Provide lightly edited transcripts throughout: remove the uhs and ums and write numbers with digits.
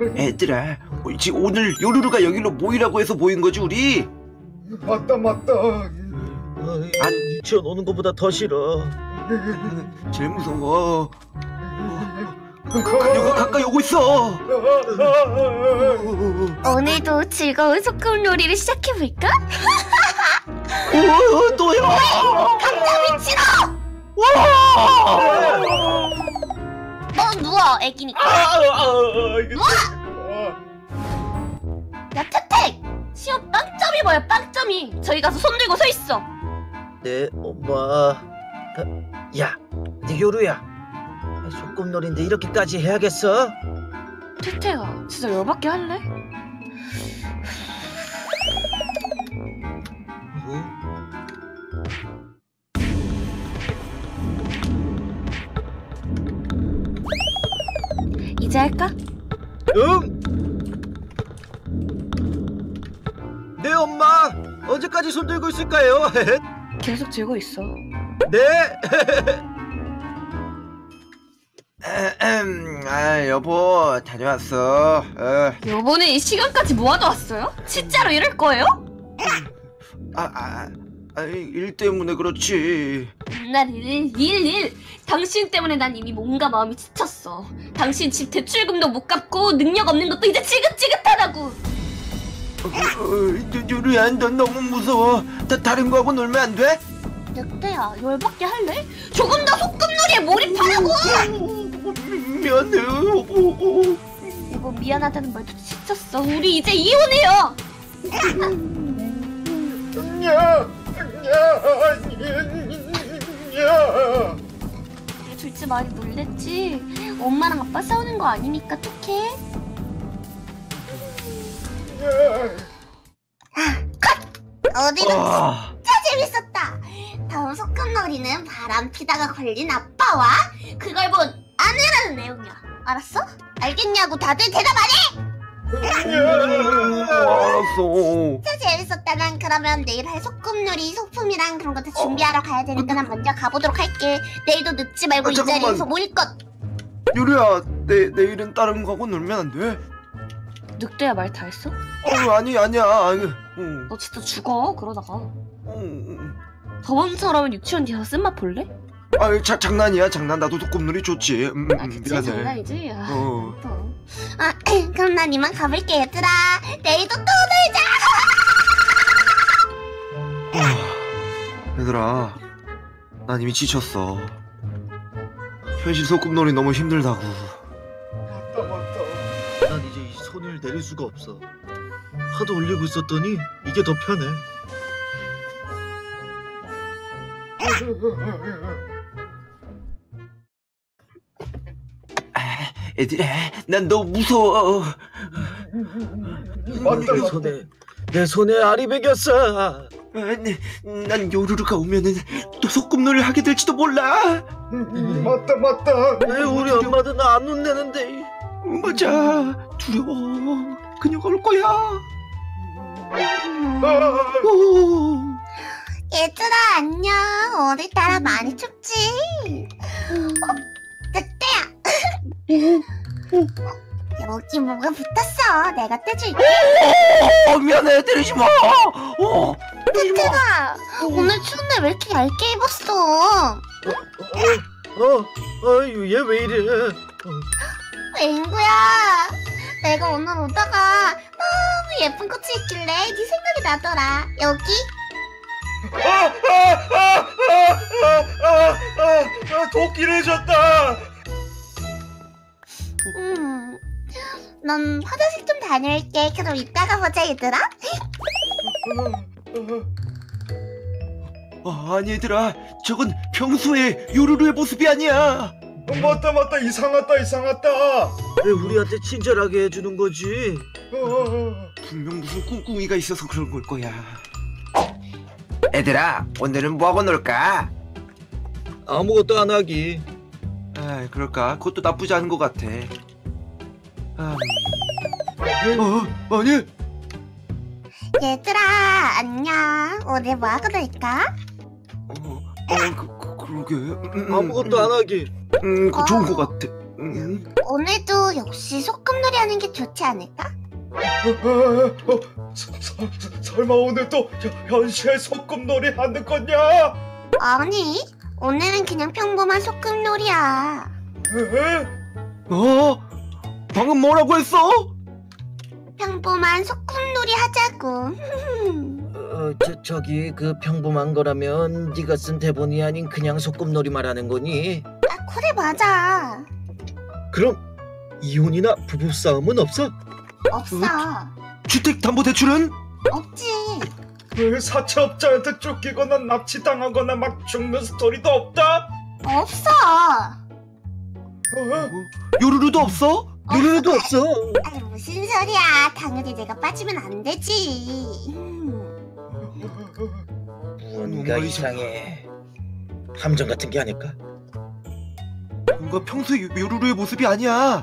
애들아, 지금 오늘 요루루가 여기로 모이라고 해서 모인 거지 우리? 맞다. 안 유치원 오는 것보다 더 싫어. 제일 무서워. 그녀가 가까이 오고 있어. 오늘도 즐거운 소꿉놀이를 시작해볼까? 오, 또야. 감자미 치러! 넌 누워, 애기니까. 야, 태택! 시험 빵점이 뭐야, 빵점이. 저기 가서 손 들고 서 있어. 네, 엄마. 야, 네 요루야. 소꿉놀이인데 이렇게까지 해야겠어? 태태야, 진짜 열받게 할래? 이제 할까? 응. 네, 엄마. 언제까지 손 들고 있을까요? 계속 들고 있어. 네. 여보 다녀왔어. 여보는 이 시간까지 뭐하러 왔어요? 진짜로 이럴 거예요? 일 때문에 그렇지. 난 일. 당신 때문에 난 이미 몸과 마음이 지쳤어. 당신 집 대출금도 못 갚고 능력 없는 것도 이제 지긋지긋하다고. 요루야, 넌 너무 무서워. 다른 거하고 놀면 안 돼? 늑대야, 열받게 할래? 조금 더 소꿉놀이에 몰입하라고! 미안해. 여보, 미안하다는 말도 지쳤어. 우리 이제 이혼해요. 우리 둘째 많이 놀랬지? 엄마랑 아빠 싸우는 거 아니니까 톡해. 어디는 진짜 재밌었다. 다음 소꿉놀이는 바람 피다가 걸린 아빠와 그걸 본 아내라는 내용이야. 알았어? 알겠냐고 다들 대답 안 해? 알았어. 진짜 재밌었다. 난 그러면 내일 할 소꿉놀이 소품이랑 그런 거 다 준비하러 가야 되니까 난 먼저 가보도록 할게. 내일도 늦지 말고 이 잠깐만. 자리에서 모일 것. 요루야, 내일은 다른 거하고 놀면 안 돼? 늑대야, 말 다 했어? 아니야. 너 진짜 죽어 그러다가. 저번처럼 유치원 뒤에서 쓴맛 볼래? 장난이야. 나도 소꿉놀이 좋지. 그치, 미안해. 장난이지? 어. 그럼 난 이만 가볼게 얘들아. 내일도 또 놀자. 얘들아, 난 이미 지쳤어. 현실 소꿉놀이 너무 힘들다고. 난 이제 이 손을 내릴 수가 없어. 하도 올리고 있었더니 이게 더 편해. 애들아, 난 너무 무서워. 내 손에 알이 베겼어. 난 요루루가 오면은 또 소꿉놀이를 하게 될지도 몰라. 맞다. 왜 우리 엄마도 나 안 혼내는데? 맞아, 두려워. 그녀가 올 거야. 얘들아 안녕. 오늘따라 많이 춥지? 늑대야. 여기 뭐가 붙었어. 내가 떼줄게. 미안해, 때리지 마. 늑대가 오늘 추운데 왜 이렇게 얇게 입었어? 얘 왜 이래? 앵구야, 내가 오늘 오다가 너무 예쁜 꽃이 있길래 네 생각이 나더라. 여기? 도끼를 줬다. 난 화장실 좀 다녀올게. 그럼 이따가 보자 얘들아. 아니 얘들아, 저건 평소의 요루루의 모습이 아니야. 맞다. 이상하다. 왜 우리한테 친절하게 해주는 거지? 분명 무슨 꿍꿍이가 있어서 그런 걸 거야. 애들아, 오늘은 뭐하고 놀까? 아무것도 안 하기. 그럴까? 그것도 나쁘지 않은 것 같아. 아니? 얘들아 안녕. 오늘 뭐하고 놀까? 그러게. 아무것도 안 하기. 그거 좋은 것 같아. 오늘도 역시 소꿉놀이 하는 게 좋지 않을까? 설마 오늘 또 현실 소꿉놀이 하는 거냐? 아니, 오늘은 그냥 평범한 소꿉놀이야. 에? 방금 뭐라고 했어? 평범한 소꿉놀이 하자고. 저기 그 평범한 거라면 네가 쓴 대본이 아닌 그냥 소꿉놀이 말하는 거니? 아, 그래 맞아. 그럼 이혼이나 부부싸움은 없어? 없어. 주택담보대출은? 없지. 왜 사채업자한테 쫓기거나 납치당하거나 막 죽는 스토리도 없다? 없어. 요루루도 없어? 누르르도 없어. 아니 무슨 소리야. 당연히 내가 빠지면 안 되지. 뭔가 이상해. 함정 같은 게 아닐까? 뭔가 평소의 요루루의 모습이 아니야.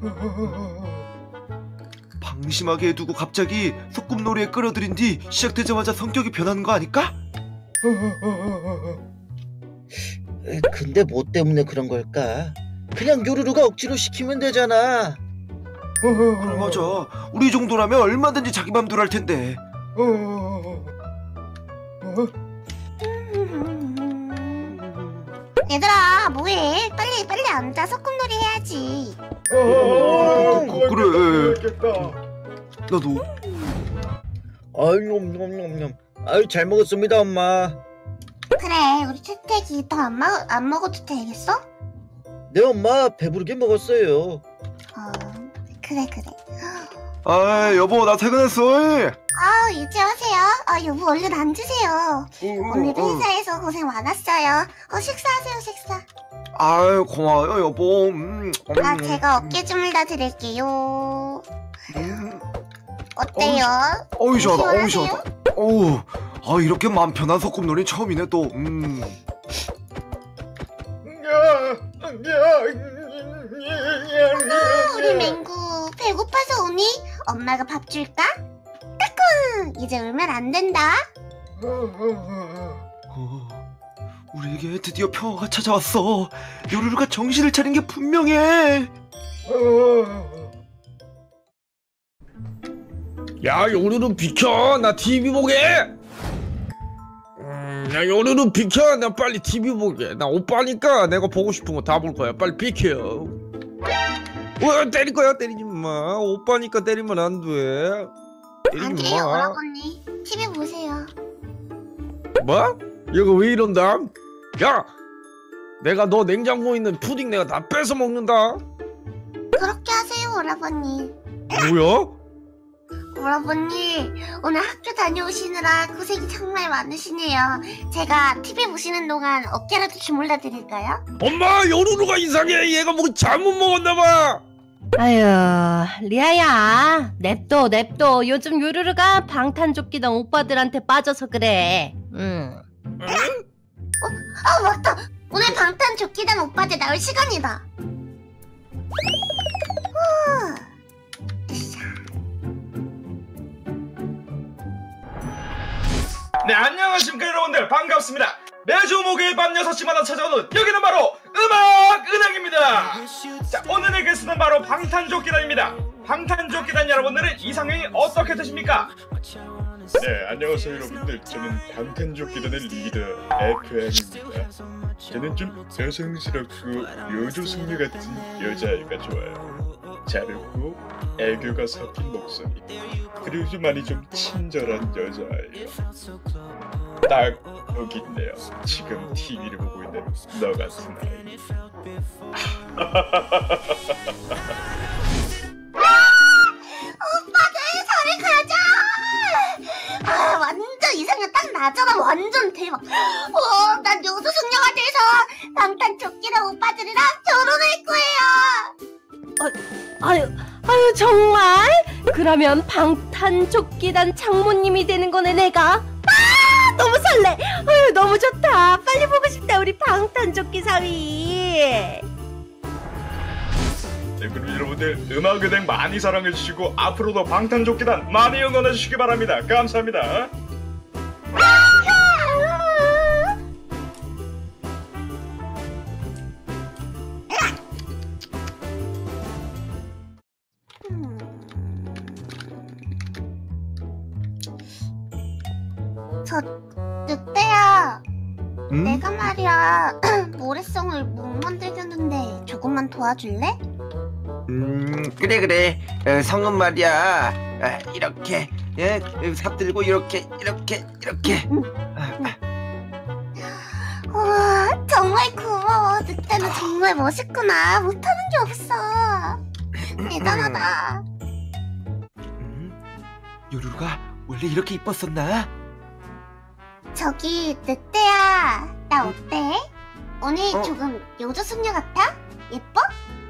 방심하게 해두고 갑자기 소꿉놀이에 끌어들인 뒤 시작되자마자 성격이 변하는 거 아닐까? 근데 뭐 때문에 그런 걸까? 그냥 요루루가 억지로 시키면 되잖아. 그래 맞아. 우리 정도라면 얼마든지 자기 맘대로 할 텐데. 얘들아 뭐해? 빨리 앉아. 소꿉놀이 해야지. 그래. 그래야겠다. 나도. 아유 냠냠냠. 아유 잘 먹었습니다 엄마. 그래 우리 채택이 더 안 먹어도 되겠어? 네 엄마 배부르게 먹었어요. 그래. 아 여보 나 퇴근했어. 이제 오세요. 여보 얼른 앉으세요. 오늘도 회사에서 고생 많았어요. 식사하세요 식사. 아유 고마워요 여보. 제가 어깨 주물러 드릴게요. 어때요? 어우 시원하다. 어우 시원하세요? 시원하다. 어우 이렇게 맘 편한 소꿉놀이 처음이네 또. 우리 맹구 배고파서 오니? 엄마가 밥 줄까? 따끔! 이제 울면 안 된다. 우리에게 드디어 평화가 찾아왔어. 요루루가 정신을 차린 게 분명해. 야 요루루 비켜 나 TV 보게. 야 요루루 비켜 나 빨리 TV 보게. 나 오빠니까 내가 보고 싶은 거 다 볼 거야. 빨리 비켜. 때릴 거야. 때리지 마. 오빠니까 때리면 안 돼. 안 때리지 돼요 마. 오라버니. TV 보세요. 뭐? 얘가 왜 이런다? 야 내가 너 냉장고에 있는 푸딩 내가 다 뺏어 먹는다. 그렇게 하세요 오라버니. 뭐야? 오라버니 오늘 학교 다녀오시느라 고생이 정말 많으시네요. 제가 TV 보시는 동안 어깨라도 주물러 드릴까요? 엄마 요루루가 이상해. 얘가 뭐 잘못 먹었나봐. 아유, 리아야, 냅둬. 요즘 요루루가 방탄조끼던 오빠들한테 빠져서 그래. 맞다. 오늘 방탄조끼단 오빠들 나올 시간이다. 네, 안녕하십니까 여러분들, 반갑습니다. 매주 목요일 밤 6시마다 찾아오는 여기는 바로 음악은행입니다. 자, 오늘의 게스트는 바로 방탄조끼단입니다. 방탄조끼단 여러분들은 이상형이 어떻게 되십니까? 네, 안녕하세요 여러분들. 저는 방탄조끼단의 리더 FM입니다. 저는 좀 여성스럽고 요조숙녀 같은 여자애가 좋아요. 잘 웃고 애교가 섞인 목소리, 그리고 좀 많이 좀 친절한 여자예요. 딱 여기 있네요. 지금 TV를 보고 있는 너 같은 아이. 오빠들 저리 가자. 완전 이상형 딱 나잖아. 완전 대박. 난 요수숙녀가 돼서 방탄조끼단 오빠들이랑 결혼할 거예요. 아유, 정말? 그러면 방탄조끼단 장모님이 되는 거네, 내가? 너무 설레. 아유, 너무 좋다. 빨리 보고 싶다, 우리 방탄조끼 사위. 네, 그럼 여러분들 음악은행 많이 사랑해주시고 앞으로도 방탄조끼단 많이 응원해주시기 바랍니다. 감사합니다. 내가 말이야 모래성을 못 만들겠는데 조금만 도와줄래? 그래. 성은 말이야. 이렇게 삽 들고 이렇게. 우와 정말 고마워. 늑대는 정말 멋있구나. 못하는 게 없어. 대단하다. 요루루가 원래 이렇게 이뻤었나? 저기 늑대야 나 어때? 오늘 어? 조금 요조숙녀 같아? 예뻐?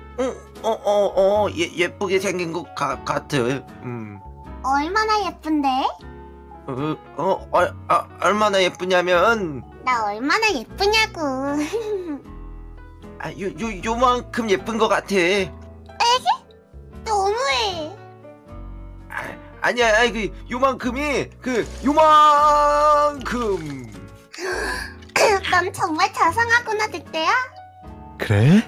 예쁘게 생긴 것 같아. 얼마나 예쁜데? 얼마나 예쁘냐면 나 얼마나 예쁘냐고. 요만큼 예쁜 것 같아. 너무해. 아니야, 요만큼이 요만큼. 넌 정말 자상하구나 늑대야. 그래?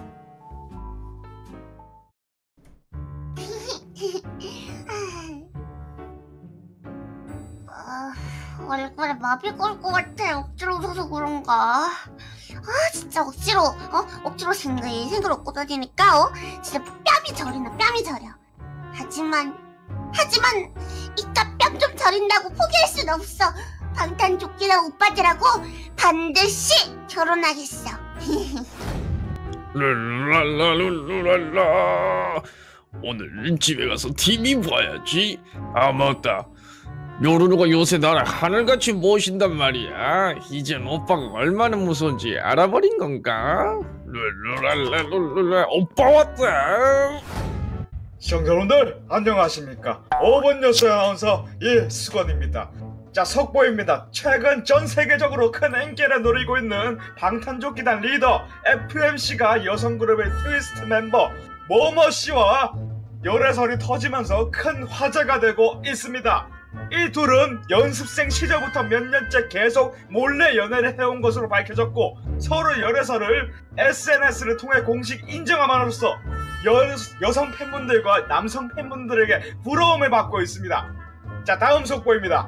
얼굴에 마비 걸 것 같아. 억지로 웃어서 그런가. 진짜 억지로 생글 웃고 다니니까 진짜 뺨이 저려. 하지만 이깟 뺨 좀 저린다고 포기할 순 없어. 방탄조끼랑 오빠들하고 반드시 결혼하겠어. 랄랄랄랄랄라. 오늘 집에 가서 TV 봐야지. 아 맞다. 요루루가 요새 나를 하늘같이 모신단 말이야. 이젠 오빠가 얼마나 무서운지 알아버린 건가? 랄랄랄랄랄라. 오빠 왔다. 시청자분들 안녕하십니까. 5번 여수 아나운서 이수건입니다. 자, 속보입니다. 최근 전 세계적으로 큰 인기를 누리고 있는 방탄조끼단 리더 FMC가 여성그룹의 트위스트 멤버 모모씨와 열애설이 터지면서 큰 화제가 되고 있습니다. 이 둘은 연습생 시절부터 몇 년째 계속 몰래 연애를 해온 것으로 밝혀졌고, 서로 열애설을 SNS를 통해 공식 인정함으로써 여성 팬분들과 남성 팬분들에게 부러움을 받고 있습니다. 자, 다음 속보입니다.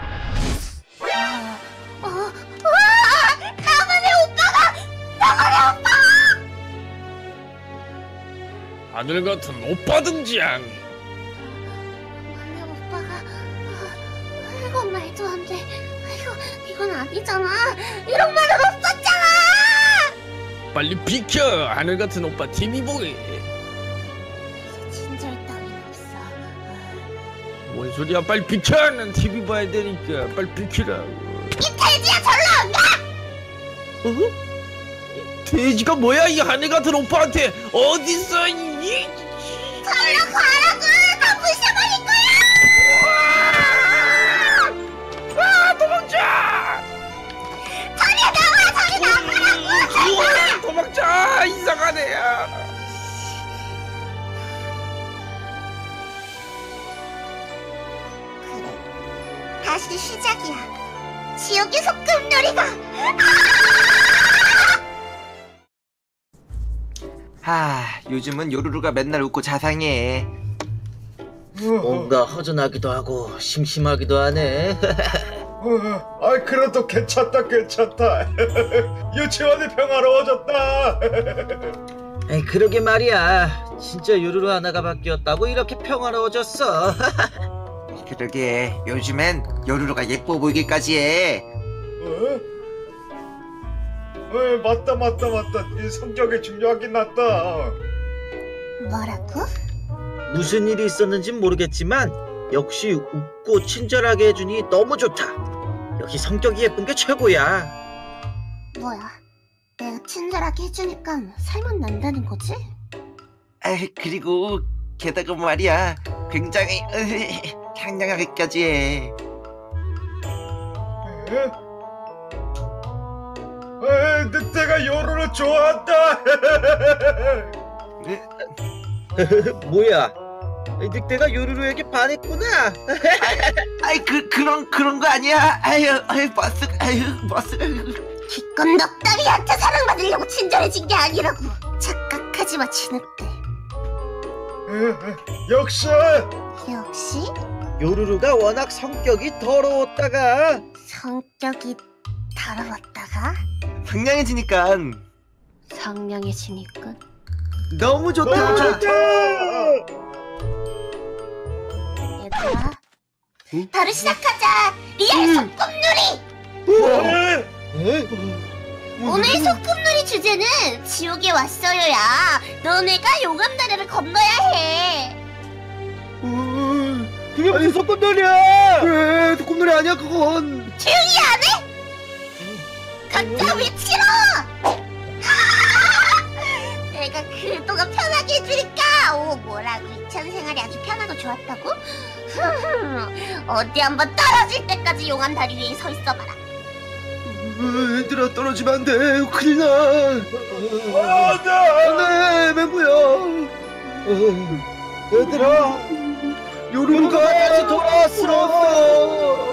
하늘 같은 오빠 등장. 나의 오빠가 이건 말도 안 돼. 이건 아니잖아. 이런 말은 없었잖아. 빨리 비켜. 하늘 같은 오빠 TV 보게. 진절 따윈 없어. 뭔 소리야? 빨리 비켜. 난 TV 봐야 되니까 빨리 비키라고. 이 돼지야 절로 안 가. 돼지가 뭐야? 이 하늘 같은 오빠한테 어딨어? 절로 가라고. 나 부셔버릴 거야. 도망쳐! 저리 나가라고. 도망쳐! 이상한 애야. 그래, 다시 시작이야. 지옥의 소꿉놀이가. 요즘은 요루루가 맨날 웃고 자상해. 뭔가 허전하기도 하고 심심하기도 하네. 그래도 괜찮다. 유치원이 평화로워졌다. 에이, 그러게 말이야. 진짜 요루루 하나가 바뀌었다고 이렇게 평화로워졌어. 그러게, 요즘엔 요루루가 예뻐 보이기까지 해. 맞다. 이 성격이 중요하긴 하다. 뭐라고? 무슨 일이 있었는진 모르겠지만 역시 웃고 친절하게 해주니 너무 좋다. 역시 성격이 예쁜 게 최고야. 뭐야? 내가 친절하게 해주니까 살만 난다는 거지? 그리고 게다가 말이야, 굉장히 상냥하게까지 해. 늑대가 요루루 좋아한다. 뭐야? 늑대가 요루루에게 반했구나. 그런 거 아니야. 버스. 기껏 넉다리한테 사랑받으려고 친절해진 게 아니라고. 착각하지 마, 진흙대. 역시 요루루가 워낙 성격이 더러웠다가 성격이 더러웠다가? 상냥해지니까 상냥해지니까. 너무 좋다. 얘들아, 응? 바로 시작하자. 리얼 소꿉놀이. 오늘 소꿉놀이 주제는 지옥에 왔어요야. 너네가 용암다리를 건너야 해. 그게 무슨 소꿉놀이야? 그래, 소꿉놀이 아니야 그건. 조용히 안 해? 각자 외치러. 내가 그동안 편하게 해주니까. 오, 뭐라고 이천 생활이 아주 편하고 좋았다고? 어디 한번 떨어질 때까지 용암다리 위에 서 있어봐라. 얘들아 떨어지면 안 돼. 큰일 나. 안돼. 안돼 맹구야. 얘들아 요루루가 다시 돌아왔어.